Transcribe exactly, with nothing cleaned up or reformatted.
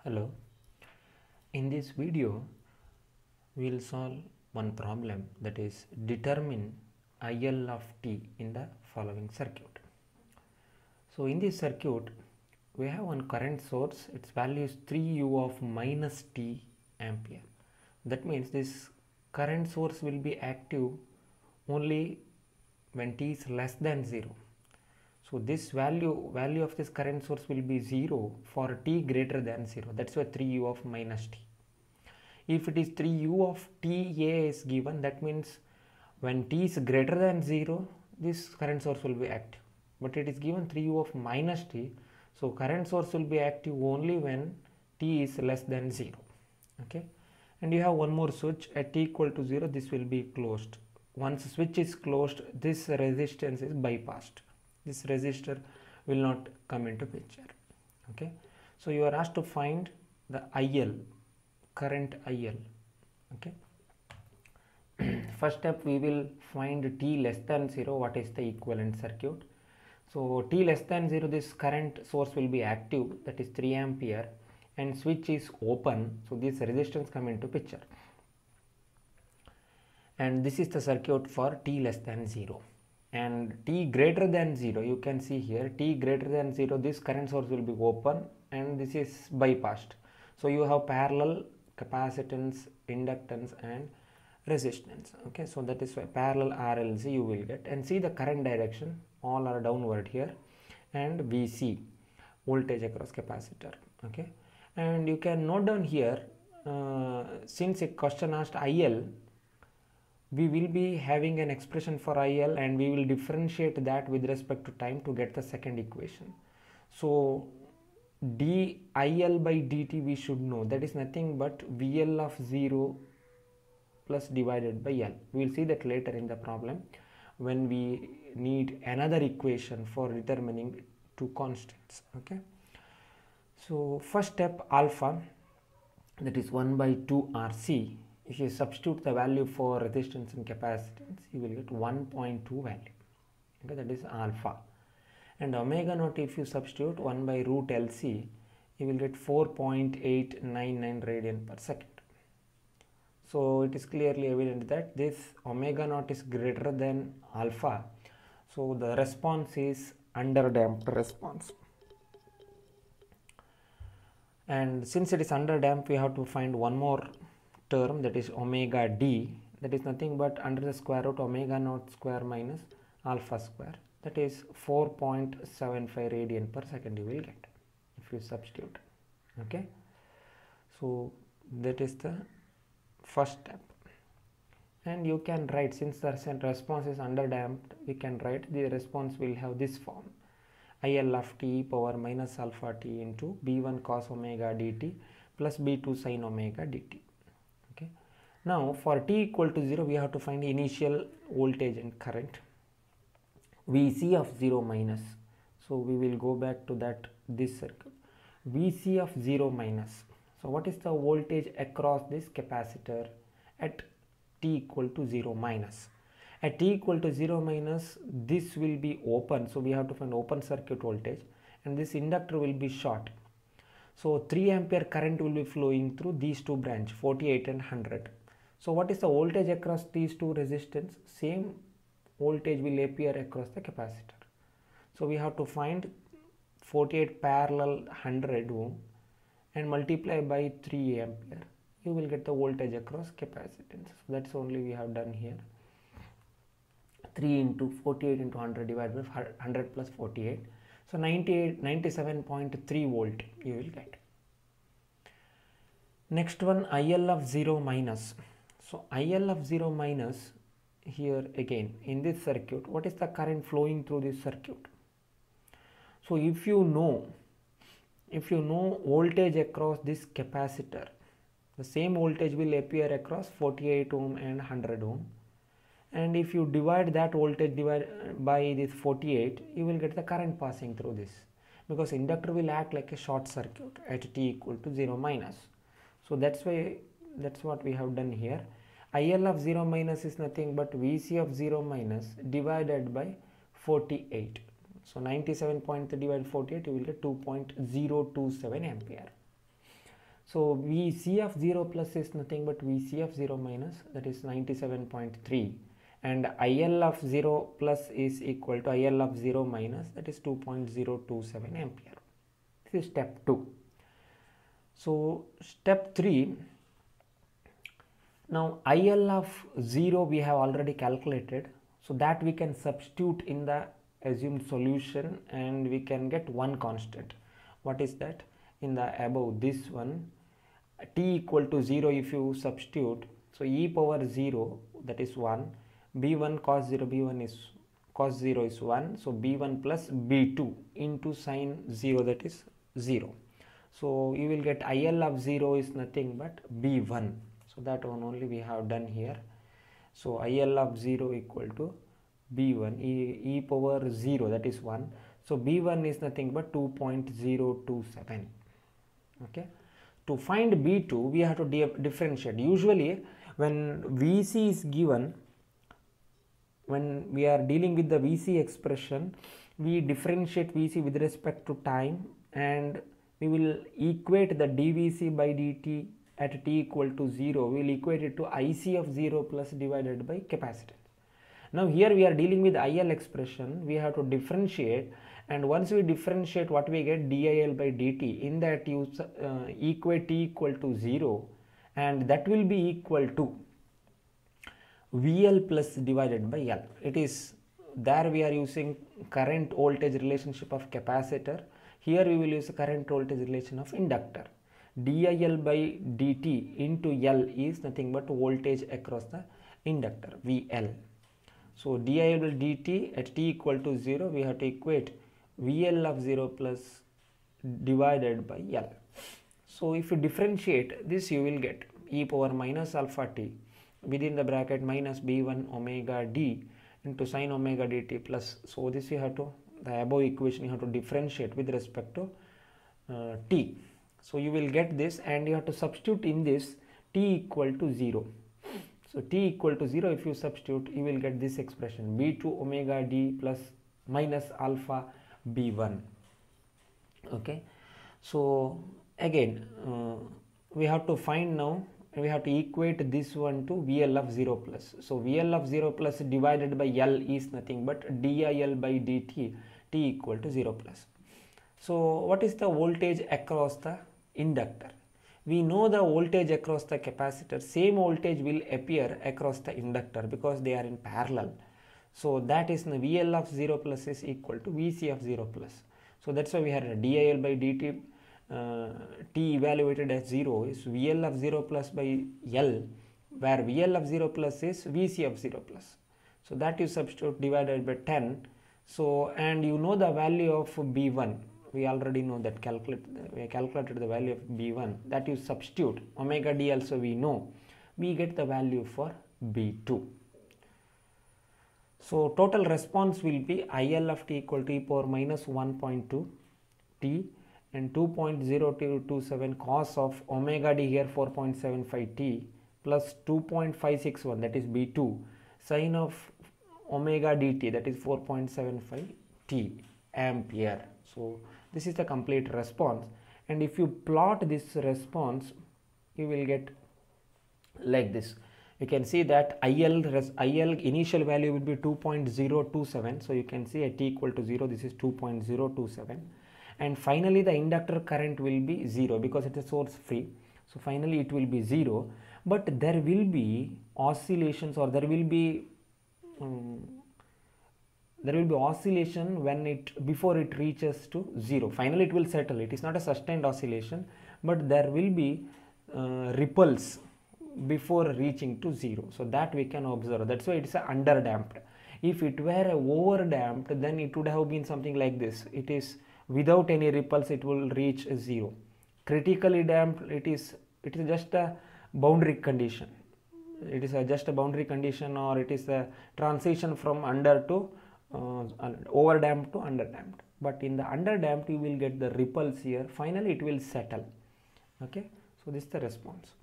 Hello. In this video, we will solve one problem, that is determine I L of t in the following circuit. So in this circuit, we have one current source, its value is three u of minus t ampere. That means this current source will be active only when t is less than zero. So this value value of this current source will be zero for t greater than zero. That's why three u of minus t. If it is three u of t a is given, that means when t is greater than zero, this current source will be active. But it is given three u of minus t, so current source will be active only when t is less than zero. Okay, and you have one more switch at t equal to zero. This will be closed. Once switch is closed, this resistance is bypassed. This resistor will not come into picture. Okay, so you are asked to find the I L, current I L. Okay, first step we will find t less than zero. What is the equivalent circuit? So t less than zero, this current source will be active, that is three ampere, and switch is open, so this resistance come into picture. And this is the circuit for t less than zero. And t greater than zero, you can see here, t greater than zero, this current source will be open and this is bypassed. So you have parallel capacitance, inductance and resistance. Okay, so that is why parallel R L C you will get. And see the current direction, all are downward here, and V C, voltage across capacitor. Okay, and you can note down here, uh, since a question asked I L, we will be having an expression for I L and we will differentiate that with respect to time to get the second equation. So d I L by dt we should know, that is nothing but V L of zero plus divided by L. We will see that later in the problem when we need another equation for determining two constants. Okay, so first step, alpha, that is one by two R C. If you substitute the value for resistance and capacitance, you will get one point two value. Okay, that is alpha. And omega naught, if you substitute one by root L C, you will get four point eight nine nine radian per second. So it is clearly evident that this omega naught is greater than alpha. So the response is underdamped response. And since it is underdamped, we have to find one more term, that is omega d, that is nothing but under the square root omega naught square minus alpha square, that is four point seven five radian per second you will get if you substitute. Okay, so that is the first step. And you can write, since the response is underdamped, we can write the response will have this form: I L of t power minus alpha t into b one cos omega dt plus b two sin omega dt. Okay, now for t equal to zero, we have to find initial voltage and current, V C of zero minus. So we will go back to that this circuit, V C of zero minus. So what is the voltage across this capacitor at t equal to zero minus? At t equal to zero minus, this will be open, so we have to find open circuit voltage, and this inductor will be short. So three ampere current will be flowing through these two branches, forty-eight and one hundred. So what is the voltage across these two resistance? Same voltage will appear across the capacitor. So we have to find forty-eight parallel one hundred ohm and multiply by three ampere. You will get the voltage across capacitance. So that's only we have done here. three into forty-eight into one hundred divided by one hundred plus forty-eight. So ninety-eight, ninety-seven point three volt you will get. Next one, I L of zero minus. So I L of zero minus, here again in this circuit, what is the current flowing through this circuit? So if you know, if you know voltage across this capacitor, the same voltage will appear across forty-eight ohm and one hundred ohm. And if you divide that voltage divide by this forty-eight, you will get the current passing through this, because inductor will act like a short circuit at t equal to zero minus. So that's why, that's what we have done here. I L of zero minus is nothing but V C of zero minus divided by forty-eight. So ninety-seven point three divided by forty-eight, you will get two point zero two seven ampere. So V C of zero plus is nothing but V C of zero minus, that is ninety-seven point three, and I L of zero plus is equal to I L of zero minus, that is two point zero two seven ampere. This is step two. So step three, now I L of zero we have already calculated, so that we can substitute in the assumed solution and we can get one constant. What is that? In the above this one, t equal to zero, if you substitute, so e power zero, that is one, b one cos zero, b one is cos zero is one, so b one plus b two into sine zero, that is zero. So you will get I L of zero is nothing but b one. So that one only we have done here. So I L of zero equal to b one, e, e power zero, that is one. So b one is nothing but two point zero two seven. Okay. To find b two, we have to differentiate. Usually when V C is given, when we are dealing with the V C expression, we differentiate V C with respect to time, and we will equate the dVc by dt at t equal to zero. We will equate it to I C of zero plus divided by capacitance. Now here we are dealing with I L expression, we have to differentiate, and once we differentiate, what we get? dIL by dt. In that you uh, equate t equal to zero, and that will be equal to V L plus divided by L. It is there we are using current voltage relationship of capacitor. Here we will use current voltage relation of inductor. dIL by dt into L is nothing but voltage across the inductor, V L. So dIL by dt at t equal to zero, we have to equate V L of zero plus divided by L. So if you differentiate this, you will get e power minus alpha t within the bracket minus b one omega d into sine omega dt plus, so this you have to, the above equation you have to differentiate with respect to uh, t. So you will get this, and you have to substitute in this t equal to zero. So t equal to zero, if you substitute, you will get this expression b two omega d plus minus alpha b one. Okay. So again uh, we have to find now, we have to equate this one to V L of zero plus. So V L of zero plus divided by L is nothing but dIL by dt, t equal to zero plus. So what is the voltage across the inductor? We know the voltage across the capacitor, same voltage will appear across the inductor because they are in parallel. So that is the V L of zero plus is equal to V C of zero plus. So that's why we had a dIL by dt, uh, t evaluated as zero is V L of zero plus by L, where V L of zero plus is V C of zero plus. So that you substitute divided by ten. So and you know the value of B one. We already know that, calculate we calculated the value of B one, that you substitute omega d also we know, we get the value for B two. So total response will be I L of t equal to e power minus one point two t and two point zero two two seven cos of omega d here four point seven five t plus two point five six one, that is B two, sine of omega dt, that is four point seven five t ampere. So this is the complete response, and if you plot this response, you will get like this. You can see that I L, I L initial value will be two point zero two seven. So you can see at t equal to zero, this is two point zero two seven. And finally the inductor current will be zero because it is source free. So finally it will be zero, but there will be oscillations, or there will be um, there will be oscillation when it, before it reaches to zero. Finally it will settle. It is not a sustained oscillation, but there will be uh, ripples before reaching to zero. So that we can observe. That's why it's a underdamped. If it were a overdamped, then it would have been something like this. It is without any ripples, it will reach zero. Critically damped, it is it is just a boundary condition. It is a just a boundary condition, or it is a transition from under to uh, overdamped to underdamped. But in the underdamped, you will get the ripples here. Finally, it will settle. Okay. So this is the response.